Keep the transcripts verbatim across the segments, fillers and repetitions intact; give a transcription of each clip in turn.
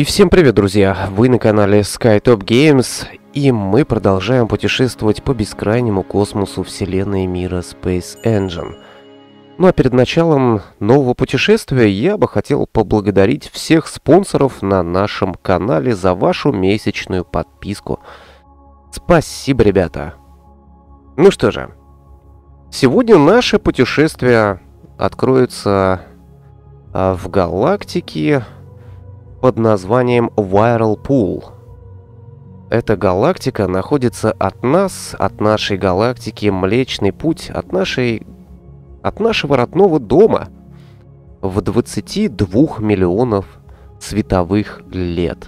И всем привет, друзья! Вы на канале SkyTop Games, и мы продолжаем путешествовать по бескрайнему космосу вселенной мира Space Engine. Ну а перед началом нового путешествия я бы хотел поблагодарить всех спонсоров на нашем канале за вашу месячную подписку. Спасибо, ребята! Ну что же, сегодня наше путешествие откроется а, в галактике под названием Whirlpool. Эта галактика находится от нас, от нашей галактики Млечный Путь, от нашей, от нашего родного дома в двадцати двух миллионов световых лет.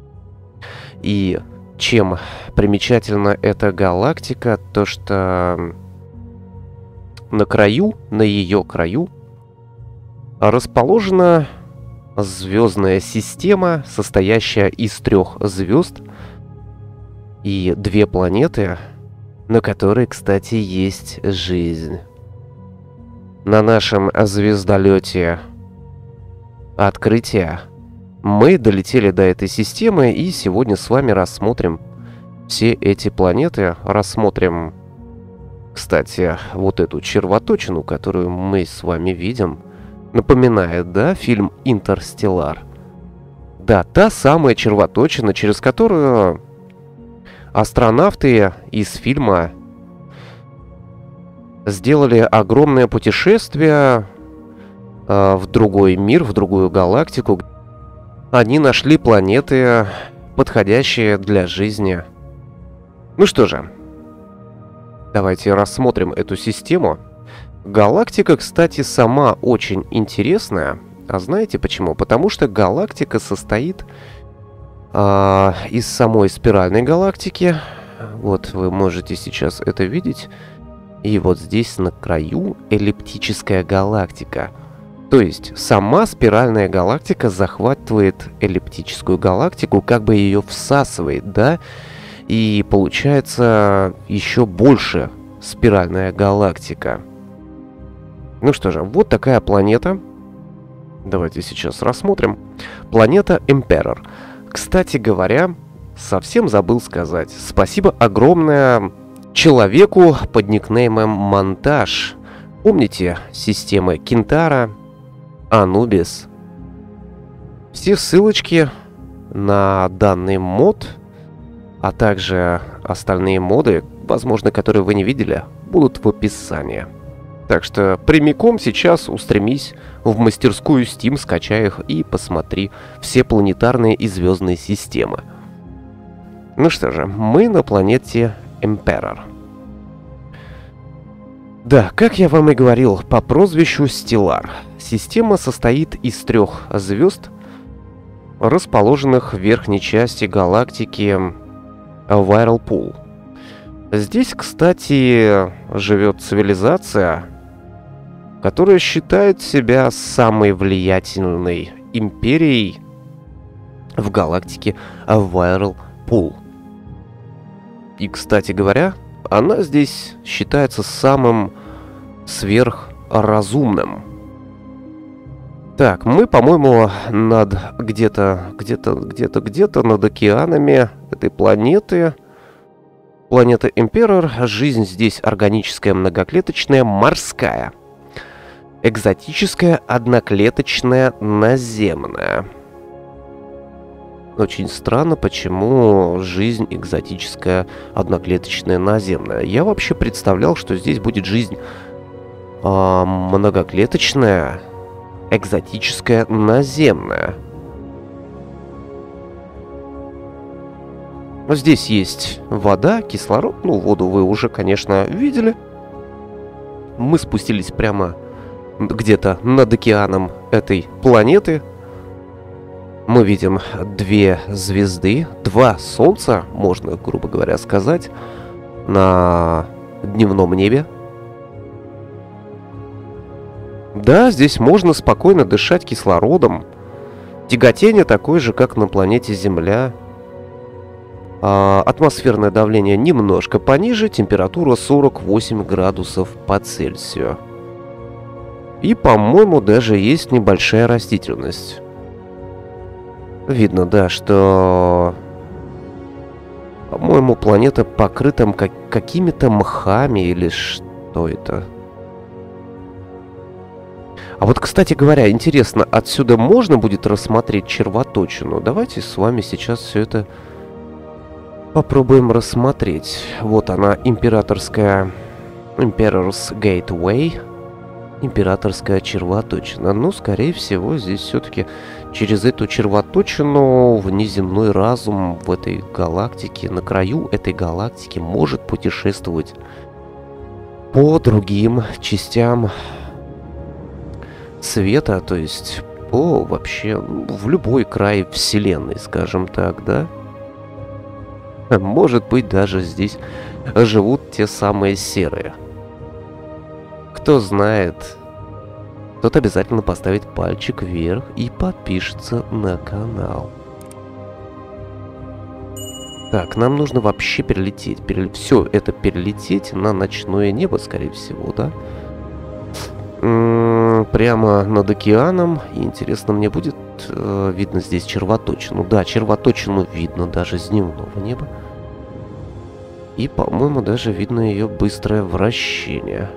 И чем примечательна эта галактика, то что на краю, на ее краю расположена звездная система, состоящая из трех звезд и две планеты, на которой, кстати, есть жизнь. На нашем звездолете Открытие мы долетели до этой системы, и сегодня с вами рассмотрим все эти планеты. Рассмотрим, кстати, вот эту червоточину, которую мы с вами видим. Напоминает, да, фильм «Интерстеллар». Да, та самая червоточина, через которую астронавты из фильма сделали огромное путешествие э, в другой мир, в другую галактику. Они нашли планеты, подходящие для жизни. Ну что же, давайте рассмотрим эту систему. Галактика, кстати, сама очень интересная. А знаете почему? Потому что галактика состоит э, из самой спиральной галактики. Вот вы можете сейчас это видеть. И вот здесь на краю эллиптическая галактика. То есть сама спиральная галактика захватывает эллиптическую галактику, как бы ее всасывает, да? И получается еще больше спиральная галактика. Ну что же, вот такая планета. Давайте сейчас рассмотрим. Планета Emperor. Кстати говоря, совсем забыл сказать. Спасибо огромное человеку под никнеймом Монтаж. Помните системы Кентара, Анубис? Все ссылочки на данный мод, а также остальные моды, возможно, которые вы не видели, будут в описании. Так что прямиком сейчас устремись в мастерскую Steam, скачай их и посмотри все планетарные и звездные системы. Ну что же, мы на планете Emperor. Да, как я вам и говорил, по прозвищу Stellar. Система состоит из трех звезд, расположенных в верхней части галактики Whirlpool. Здесь, кстати, живет цивилизация, которая считает себя самой влиятельной империей в галактике Whirlpool. И, кстати говоря, она здесь считается самым сверхразумным. Так, мы, по-моему, над где-то, где-то, где-то, где-то над океанами этой планеты. Планета Emperor. Жизнь здесь органическая, многоклеточная, морская. Экзотическая, одноклеточная, наземная. Очень странно, почему жизнь экзотическая, одноклеточная, наземная. Я вообще представлял, что здесь будет жизнь э, многоклеточная, экзотическая, наземная. Здесь есть вода, кислород. Ну, воду вы уже, конечно, видели. Мы спустились прямо где-то над океаном этой планеты. Мы видим две звезды, два солнца, можно, грубо говоря, сказать, на дневном небе. Да, здесь можно спокойно дышать кислородом. Тяготение такое же, как на планете Земля. А, атмосферное давление немножко пониже, температура сорок восемь градусов по Цельсию. И, по-моему, даже есть небольшая растительность. Видно, да, что, по-моему, планета покрыта как какими-то мхами или что это. А вот, кстати говоря, интересно, отсюда можно будет рассмотреть червоточину? Давайте с вами сейчас все это попробуем рассмотреть. Вот она, императорская... Emperor's Gateway. Императорская червоточина. Ну, скорее всего, здесь все-таки через эту червоточину внеземной разум в этой галактике, на краю этой галактики, может путешествовать по другим частям света, то есть по вообще в любой край Вселенной, скажем так, да? Может быть, даже здесь живут те самые серые. Кто знает, тот обязательно поставит пальчик вверх и подпишется на канал. Так, нам нужно вообще перелететь. Перел... Все это перелететь на ночное небо, скорее всего, да? М-м, прямо над океаном. И интересно, мне будет э, видно здесь червоточину. Да, червоточину видно даже с дневного неба. И, по-моему, даже видно ее быстрое вращение.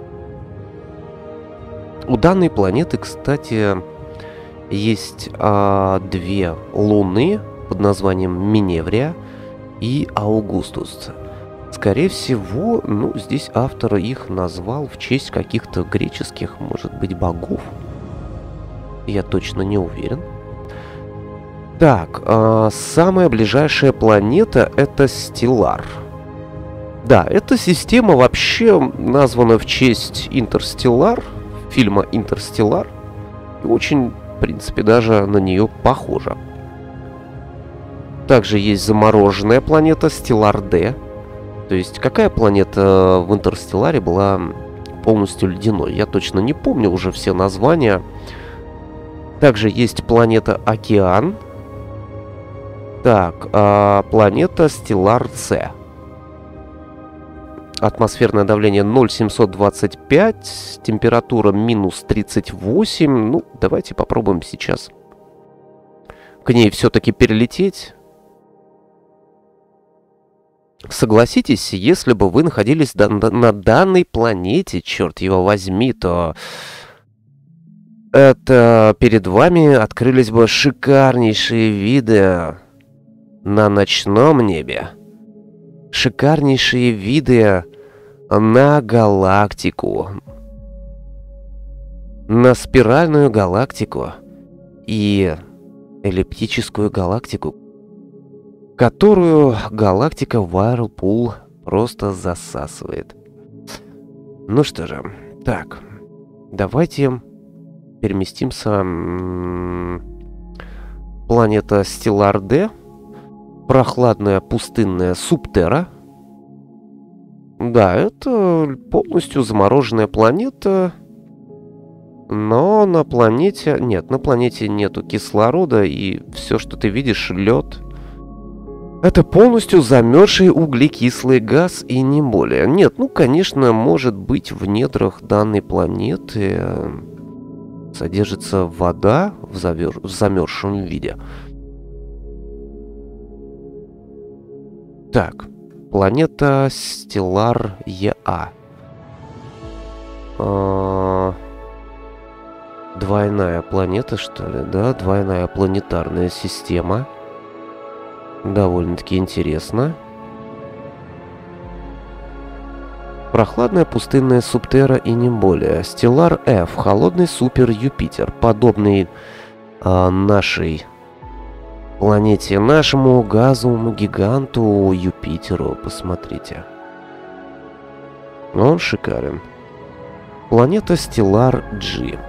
У данной планеты, кстати, есть а, две луны под названием Миневрия и Аугустус. Скорее всего, ну, здесь автор их назвал в честь каких-то греческих, может быть, богов. Я точно не уверен. Так, а, самая ближайшая планета — это Стеллар. Да, эта система вообще названа в честь Интерстеллар, фильма «Интерстеллар». И очень, в принципе, даже на нее похожа. Также есть замороженная планета Стеллар-Д. То есть, какая планета в Интерстелларе была полностью ледяной? Я точно не помню уже все названия. Также есть планета Океан. Так, а планета Стеллар-С. Атмосферное давление ноль семьсот двадцать пять, температура минус тридцать восемь. Ну, давайте попробуем сейчас к ней все-таки перелететь. Согласитесь, если бы вы находились на данной планете, черт его возьми, то это перед вами открылись бы шикарнейшие виды на ночном небе. Шикарнейшие виды на галактику. На спиральную галактику и эллиптическую галактику, которую галактика Whirlpool просто засасывает. Ну что же, так, давайте переместимся. Планета Стеллар-Д. Прохладная пустынная Субтера. Да, это полностью замороженная планета. Но на планете... Нет, на планете нету кислорода, и все, что ты видишь, лед. Это полностью замерзший углекислый газ и не более. Нет, ну, конечно, может быть, в недрах данной планеты содержится вода в, завер... в замерзшем виде. Так, планета Стеллар-Еа. А... Двойная планета, что ли, да? Двойная планетарная система. Довольно-таки интересно. Прохладная пустынная Субтера и не более. Стеллар-Ф. Холодный супер-Юпитер. Подобный а, нашей... планете, нашему газовому гиганту Юпитеру, посмотрите. Он шикарен. Планета Стеллар-G.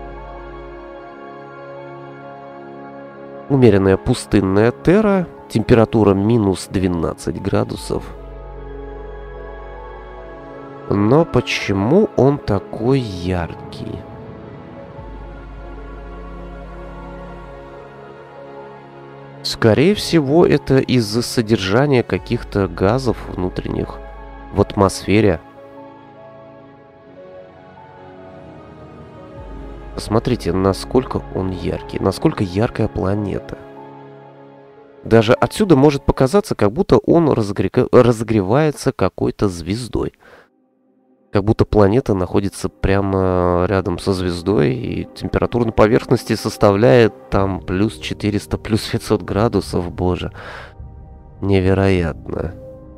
Умеренная пустынная Терра, температура минус двенадцать градусов. Но почему он такой яркий? Скорее всего, это из-за содержания каких-то газов внутренних в атмосфере. Посмотрите, насколько он яркий, насколько яркая планета. Даже отсюда может показаться, как будто он разогре- разогревается какой-то звездой. Как будто планета находится прямо рядом со звездой, и температура на поверхности составляет там плюс четыреста, плюс пятьсот градусов, боже. Невероятно.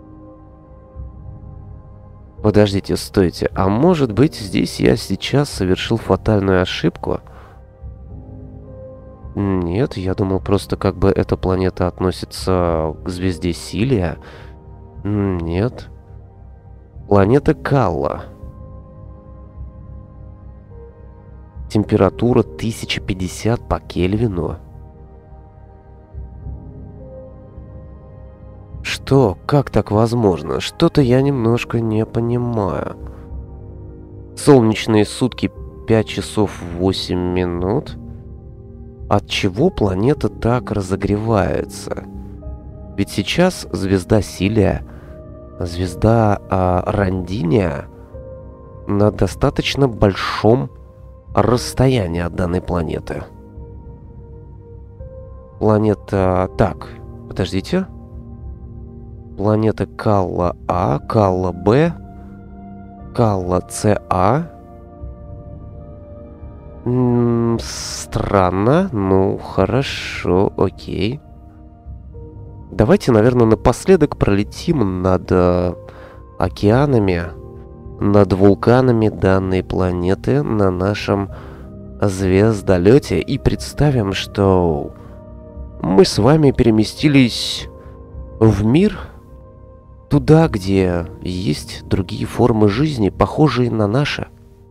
Подождите, стойте, а может быть здесь я сейчас совершил фатальную ошибку? Нет, я думал просто как бы эта планета относится к звезде Силия. Нет. Планета Калла. Температура тысяча пятьдесят по Кельвину. Что? Как так возможно? Что-то я немножко не понимаю. Солнечные сутки пять часов восемь минут. От чего планета так разогревается? Ведь сейчас звезда Силия, звезда а, Рандиния на достаточно большом расстоянии от данной планеты. Планета... Так, подождите. Планета Калла А, Калла Б, Калла С А. М-м, странно. Ну, хорошо, окей. Давайте, наверное, напоследок пролетим над э, океанами, над вулканами данной планеты на нашем звездолете и представим, что мы с вами переместились в мир, туда, где есть другие формы жизни, похожие на наши.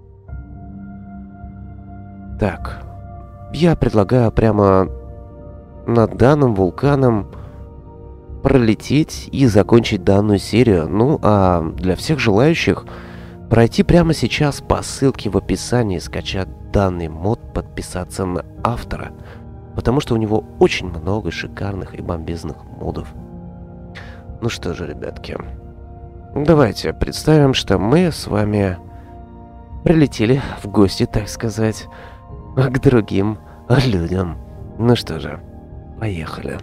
Так, я предлагаю прямо над данным вулканом пролететь и закончить данную серию. Ну, а для всех желающих пройти прямо сейчас по ссылке в описании, скачать данный мод, подписаться на автора, потому что у него очень много шикарных и бомбезных модов. Ну что же, ребятки, давайте представим, что мы с вами прилетели в гости, так сказать, к другим людям. Ну что же, поехали.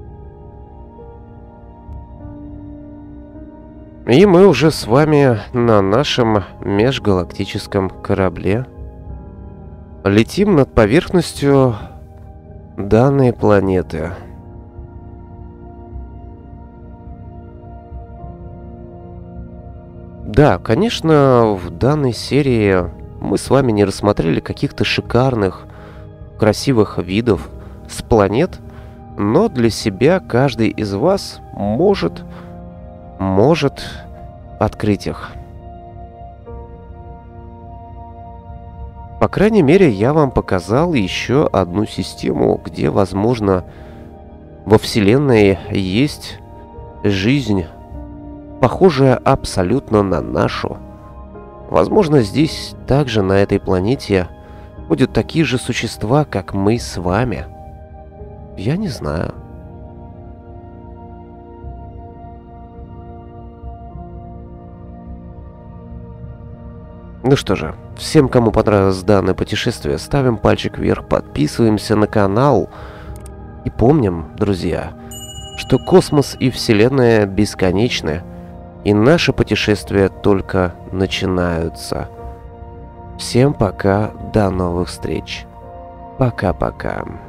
И мы уже с вами на нашем межгалактическом корабле летим над поверхностью данной планеты. Да, конечно, в данной серии мы с вами не рассмотрели каких-то шикарных, красивых видов с планет, но для себя каждый из вас может, может открыть их. По крайней мере, я вам показал еще одну систему, где, возможно, во Вселенной есть жизнь, похожая абсолютно на нашу. Возможно, здесь также на этой планете будут такие же существа, как мы с вами. Я не знаю. Ну что же, всем, кому понравилось данное путешествие, ставим пальчик вверх, подписываемся на канал. И помним, друзья, что космос и Вселенная бесконечны, и наши путешествия только начинаются. Всем пока, до новых встреч. Пока-пока.